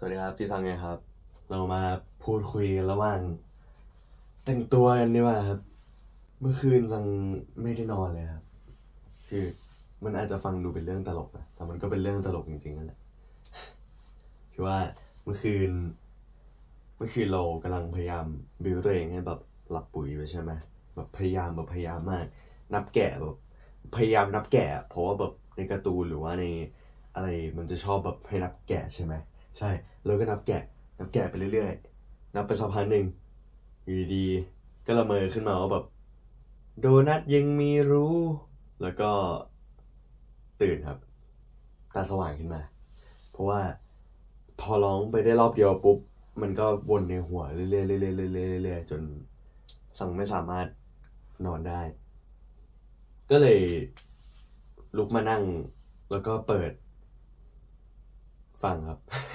สวัสดีครับจีซังไงครับเรามาพูดคุยกันระหว่างแต่งตัวกันดีกว่าครับเมื่อคืนซังไม่ได้นอนเลยครับคือมันอาจจะฟังดูเป็นเรื่องตลกนะแต่มันก็เป็นเรื่องตลกจริงๆนั่นแหละคือว่าเมื่อคืนเมื่อคืนเรากำลังพยายามบิวตัวเองให้แบบหลับปุ๋ยไปใช่ไหมแบบพยายามมากนับแกะแบบพยายามนับแกะเพราะว่าแบบในการ์ตูนหรือว่าในอะไรมันจะชอบแบบให้นับแกะใช่ไหมใช่เราก็นับแกะไปเรื่อยๆนับไปสักพักหนึ่งอยู่ดีๆก็ละเมอขึ้นมาว่าแบบโดนัทยังมีรู้แล้วก็ตื่นครับตาสว่างขึ้นมาเพราะว่าพอร้องไปได้รอบเดียวปุ๊บมันก็วนในหัวเรื่อยๆเรื่อยๆเรื่อยๆเรื่อยๆจนสังไม่สามารถนอนได้ก็เลยลุกมานั่งแล้วก็เปิดฟังครับ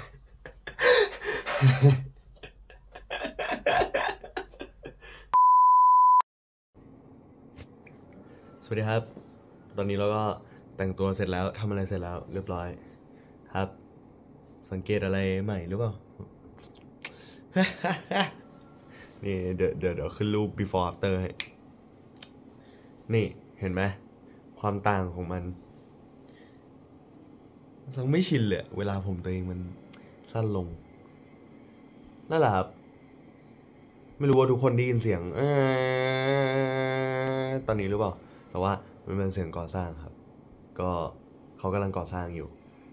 สวัสดีครับตอนนี้เราก็แต่งตัวเสร็จแล้วทำอะไรเสร็จแล้วเรียบร้อยครับสังเกตอะไรใหม่หรือเปล่า นี่เดี๋ยวขึ้นรูป before after ให้นี่เห็นไหมความต่างของมันสังไม่ชินเลยเวลาผมตัวเองมันสั้นลงนั่นแหละครับไม่รู้ว่าทุกคนได้ยินเสียงตอนนี้หรือเปล่าแต่ว่ามันเป็นเสียงก่อสร้างครับก็เขากำลังก่อสร้างอยู่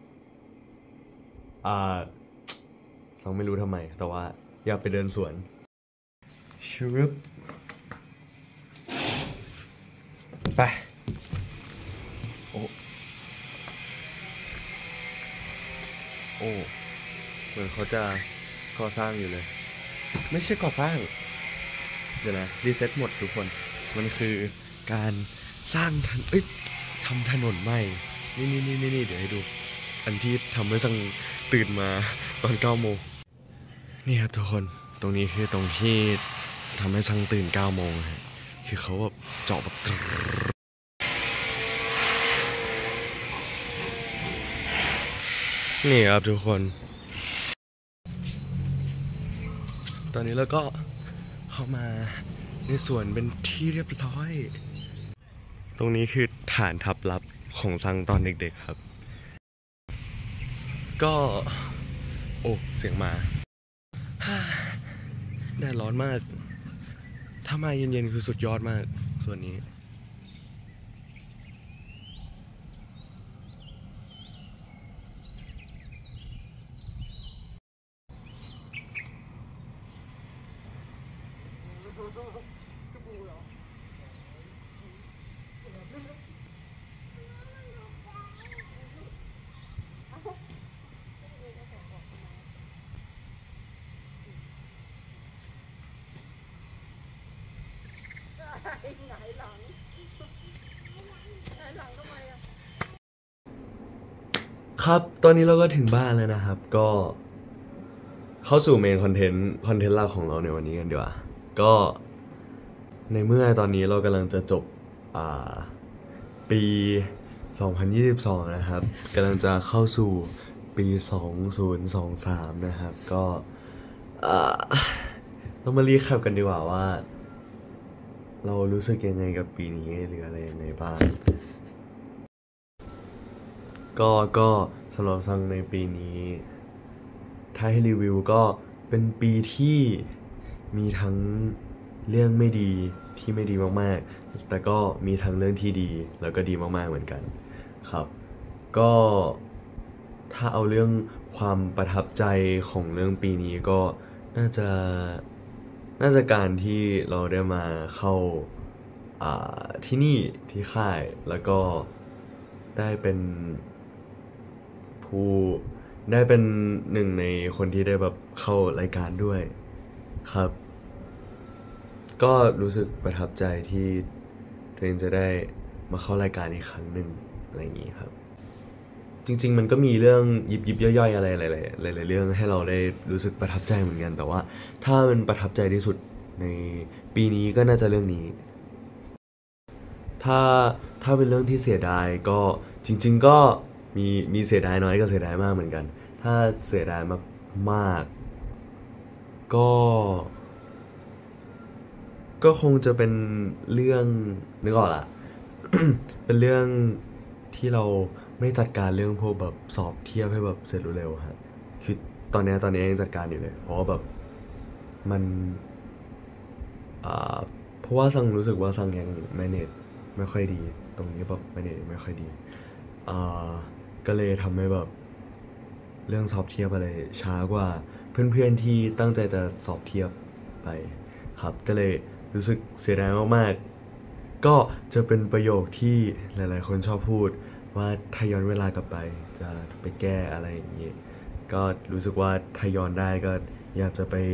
อ่าสังไม่รู้ทำไมแต่ว่าอยากไปเดินสวนชรึบไปโอ้โอ้เหมือนเขาจะก่อสร้างอยู่เลยไม่ใช่ก่อสร้างเดี๋ยวนะรีเซ็ตหมดทุกคนมันคือการสร้างทำถนนใหม่นี่เดี๋ยวให้ดูอันที่ทำให้สังตื่นมาตอน9 โมงนี่ครับทุกคนตรงนี้คือตรงที่ทำให้สังตื่น9 โมงฮะคือเขาแบบเจาะแบบนี่ครับทุกคนตอนนี้เราก็เข้ามาในสวนเป็นที่เรียบร้อยตรงนี้คือฐานทัพลับของซังตอนเด็กๆครับก็โอ้เสียงหมาแดดร้อนมากถ้ามาเย็นๆคือสุดยอดมากส่วนนี้หงายหลังทำไมอ่ะครับตอนนี้เราก็ถึงบ้านแล้วนะครับก็เข้าสู่เมนคอนเทนต์หลักของเราในวันนี้กันดีกว่าก็ในเมื่อตอนนี้เรากำลังจะจบอ่าปี2022นะครับกำลังจะเข้าสู่ปี2023นะครับก็เรามารีแคปกันดีกว่าว่าเรารู้สึกยังไงกับปีนี้หรืออะไรยังไงบ้างก็สำหรับซังในปีนี้ถ้าให้รีวิวก็เป็นปีที่มีทั้งเรื่องไม่ดีที่ไม่ดีมากๆแต่ก็มีทั้งเรื่องที่ดีแล้วก็ดีมากๆเหมือนกันครับก็ถ้าเอาเรื่องความประทับใจของเรื่องปีนี้ก็น่าจะการที่เราได้มาเข้าที่นี่ที่ค่ายแล้วก็ได้เป็นผู้ได้เป็นหนึ่งในคนที่ได้แบบเข้ารายการด้วยครับก็รู้สึกประทับใจที่ตัวเองจะได้มาเข้ารายการอีกครั้งหนึ่งอะไรอย่างนี้ครับจริงๆมันก็มีเรื่องยิบย่อยๆอะไรหลายๆเรื่องให้เราได้รู้สึกประทับใจเหมือนกันแต่ว่าถ้ามันประทับใจที่สุดในปีนี้ก็น่าจะเรื่องนี้ถ้าเป็นเรื่องที่เสียดายก็จริงๆก็มีเสียดายน้อยกับเสียดายมากเหมือนกันถ้าเสียดายมากก็ก็คงจะเป็นเรื่องนึกออกละ เป็นเรื่องที่เราไม่จัดการเรื่องพวกแบบสอบเทียบให้แบบเสร็จเร็วๆฮะคือตอนนี้ยังจัดการอยู่เลยเพราะว่าแบบมันอ่าเพราะว่าซังรู้สึกว่าซังยัง manage ไม่ค่อยดีตรงนี้แบบ manage ไม่ค่อยดีอ่าก็เลยทำให้แบบเรื่องสอบเทียบอะไรช้ากว่าเพื่อนๆที่ตั้งใจจะสอบเทียบไปครับก็เลยรู้สึกเสียดายมากๆ ก็จะเป็นประโยคที่หลายๆคนชอบพูดว่าถ้าย้อนเวลากลับไปจะไปแก้อะไรอย่างนี้ก็รู้สึกว่าถ้าย้อนได้ก็อยากจะไป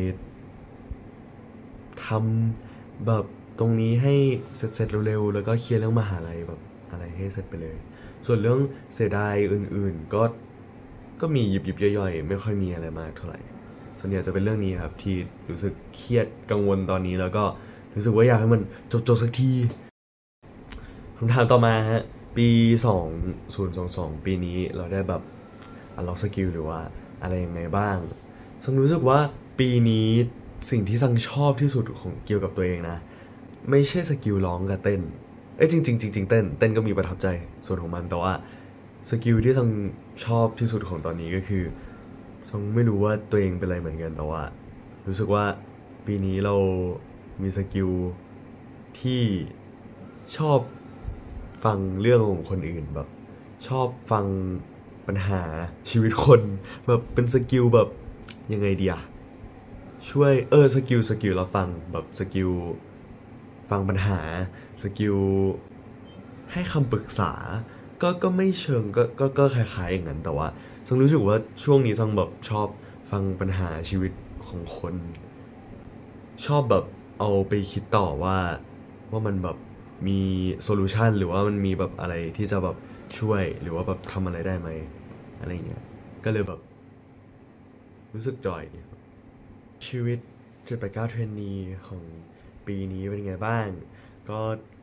ทำแบบตรงนี้ให้เสร็จเร็วๆแล้วก็เคลียร์เรื่องมหาลัยแบบอะไรให้เสร็จไปเลยส่วนเรื่องเสียดายอื่นๆก็มียิบๆย่อยๆไม่ค่อยมีอะไรมากเท่าไหร่ส่วนใหญ่จะเป็นเรื่องนี้ครับที่รู้สึกเครียดกังวลตอนนี้แล้วก็รู้สึกว่าอยากให้มันจบสักที คำถามต่อมาฮะปี2022ปีนี้เราได้แบบ unlock skill หรือว่าอะไรยังไงบ้างซังรู้สึกว่าปีนี้สิ่งที่ซังชอบที่สุดของเกี่ยวกับตัวเองนะไม่ใช่สกิลร้องกับเต้นเอ้ยจริงเต้นก็มีประทับใจส่วนของมันแต่ว่าสกิลที่ซังชอบที่สุดของตอนนี้ก็คือซังไม่รู้ว่าตัวเองเป็นอะไรเหมือนกันแต่ว่ารู้สึกว่าปีนี้เรามีสกิลที่ชอบ ฟังเรื่องของคนอื่นแบบชอบฟังปัญหาชีวิตคนแบบเป็นสกิลแบบยังไงดีอะช่วยสกิลเราฟังแบบสกิลฟังปัญหาสกิลให้คำปรึกษาก็ไม่เชิงก็คล้ายๆอย่างนั้นแต่ว่าซังรู้สึกว่าช่วงนี้ซังแบบชอบฟังปัญหาชีวิตของคนชอบแบบเอาไปคิดต่อว่ามันแบบมีโซลูชันหรือว่ามันมีแบบอะไรที่จะแบบช่วยหรือว่าแบบทำอะไรได้ไหมอะไรเงี้ยก็เลยแบบรู้สึกจอยดีครับชีวิต789เทรนนีของปีนี้เป็นไงบ้างก็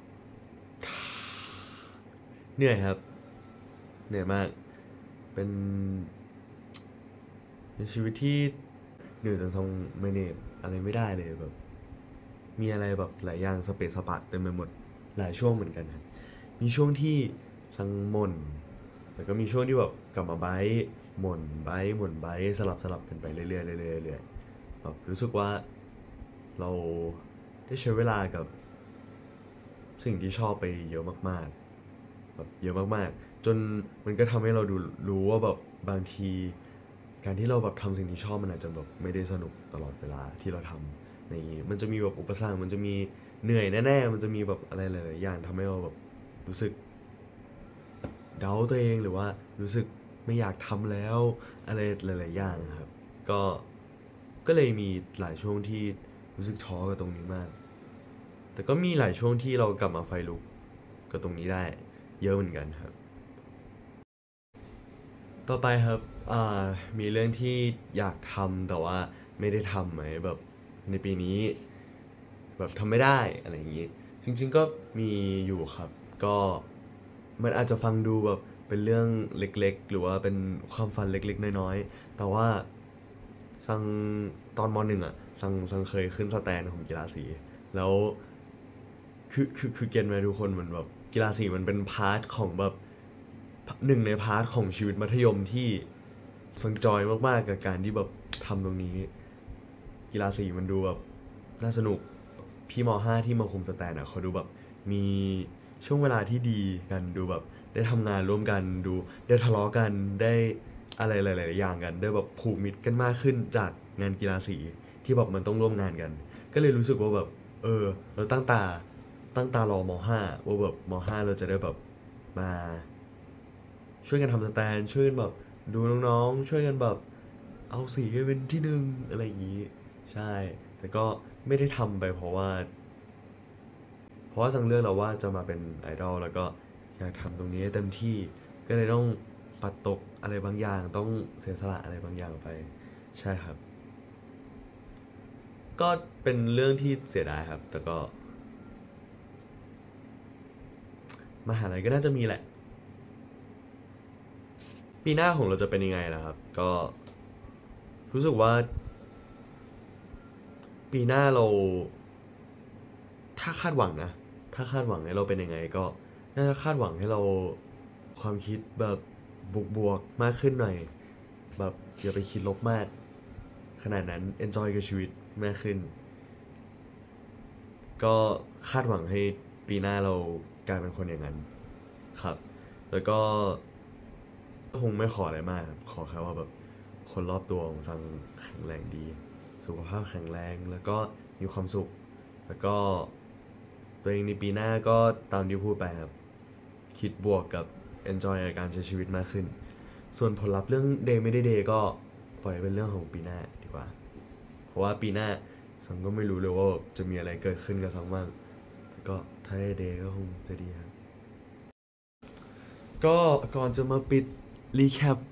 เหนื่อยครับเหนื่อยมากเป็นเป็นชีวิตที่เหนื่อยจนทรงเมเนจอะไรไม่ได้เลยแบบมีอะไรแบบหลายอย่างสเปซสปะเต็มไปหมดหลายช่วงเหมือนกันครับมีช่วงที่สังหม่น แล้วก็มีช่วงที่แบบกลับมาไบต์หม่นไบต์สลับกันไปเรื่อยๆเรื่อยๆเรื่อยๆแบบรู้สึกว่าเราได้ใช้เวลากับสิ่งที่ชอบไปเยอะมากๆแบบเยอะมากๆจนมันก็ทำให้เราดูรู้ว่าแบบบางทีการที่เราแบบทำสิ่งที่ชอบมันอาจจะแบบไม่ได้สนุกตลอดเวลาที่เราทำในอย่างนี้มันจะมีแบบอุปสรรคมันจะมีเหนื่อยแน่ๆมันจะมีแบบอะไรหลายๆอย่างทำให้เราแบบรู้สึก เดาตัวเองหรือว่ารู้สึกไม่อยากทำแล้วอะไรหลายๆอย่างครับก็ก็เลยมีหลายช่วงที่รู้สึกท้อกับตรงนี้มากแต่ก็มีหลายช่วงที่เรากลับมาไฟลุกกับตรงนี้ได้เยอะเหมือนกันครับต่อไปครับอ่ามีเรื่องที่อยากทำแต่ว่าไม่ได้ทำไหมแบบในปีนี้แบบทำไม่ได้อะไรอย่างนี้จริงๆก็มีอยู่ครับก็ มันอาจจะฟังดูแบบเป็นเรื่องเล็กๆหรือว่าเป็นความฝันเล็กๆน้อยๆแต่ว่าซังตอนม.1อ่ะซังเคยขึ้นสแตนของกีฬาสีแล้วคือเก็ตไหมทุกคนมันแบบกีฬาสีมันเป็นพาร์ทของแบบหนึ่งในพาร์ทของชีวิตมัธยมที่ซังจอยมากๆกับการที่แบบทำตรงนี้กีฬาสีมันดูแบบน่าสนุก พี่มห้าที่มาคุมสแตนอ่ะเขาดูแบบมีช่วงเวลาที่ดีกันดูแบบได้ทำงานร่วมกันดูได้ทะเลาะกันได้อะไรหลายๆอย่างกันได้แบบผูกมิตรกันมากขึ้นจากงานกีฬาสีที่แบบมันต้องร่วมงานกันก็เลยรู้สึกว่าแบบเราตั้งตารอมห้าว่าแบบมห้าเราจะได้แบบมาช่วยกันทำสแตนช่วยกันแบบดูน้องๆช่วยกันแบบเอาสีให้เป็นที่หนึ่งอะไรอย่างนี้ใช่แต่ก็ไม่ได้ทำไปเพราะว่าซังเลือกแล้วว่าจะมาเป็นไอดอลแล้วก็อยากทำตรงนี้ให้เต็มที่ก็เลยต้องปัดตกอะไรบางอย่างต้องเสียสละอะไรบางอย่างไปใช่ครับก็เป็นเรื่องที่เสียดายครับแต่ก็มหาลัยก็น่าจะมีแหละปีหน้าของเราจะเป็นยังไงล่ะครับก็รู้สึกว่าปีหน้าเราถ้าคาดหวังนะถ้าคาดหวังให้เราเป็นยังไงก็น่าจะคาดหวังให้เราความคิดแบบบวกๆมากขึ้นหน่อยแบบอย่าไปคิดลบมากขนาดนั้น enjoy กับชีวิตมากขึ้นก็คาดหวังให้ปีหน้าเรากลายเป็นคนอย่างนั้นครับแล้วก็คงไม่ขออะไรมากครับขอแค่ว่าแบบคนรอบตัวของซังแข็งแรงดีสุขภาพแข็งแรงแล้วก็มีความสุขแล้วก็ตัวเองในปีหน้าก็ตามที่พูดไปครับคิดบวกกับ enjoy กับการใช้ชีวิตมากขึ้นส่วนผลลัพธ์เรื่อง day ไม่ได้ day ก็ปล่อยเป็นเรื่องของปีหน้าดีกว่าเพราะว่าปีหน้าซังก็ไม่รู้เลยว่าจะมีอะไรเกิดขึ้นกับซังบ้างก็ถ้าได้ day ก็คงจะดีครับก็ก่อนจะมาปิดรีแคป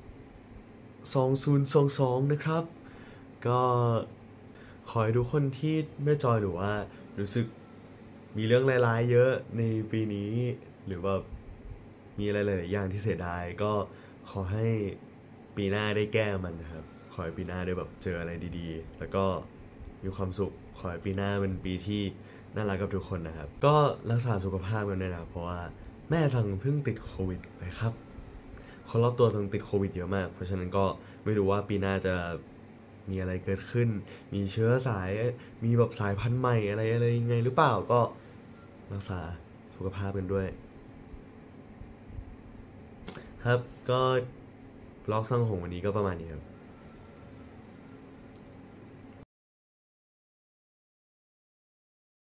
2022นะครับก็ขอให้ทุกคนที่ไม่จอยหรือว่ารู้สึกมีเรื่องร้ายๆเยอะในปีนี้หรือว่ามีอะไรหลายๆอย่างที่เสียดายก็ขอให้ปีหน้าได้แก้มันนะครับขอให้ปีหน้าได้แบบเจออะไรดีๆแล้วก็มีความสุขขอให้ปีหน้าเป็นปีที่น่ารักกับทุกคนนะครับก็รักษาสุขภาพกันด้วยนะครับเพราะว่าแม่ซังเพิ่งติดโควิดไปครับคนรอบตัวซังติดโควิดเยอะมากเพราะฉะนั้นก็ไม่รู้ว่าปีหน้าจะมีอะไรเกิดขึ้นมีเชื้อสายมีแบบสายพันธุ์ใหม่อะไรยังไงหรือเปล่าก็รักษาสุขภาพกันด้วยครับก็บล็อกซังของวันนี้ก็ประมาณนี้ครับ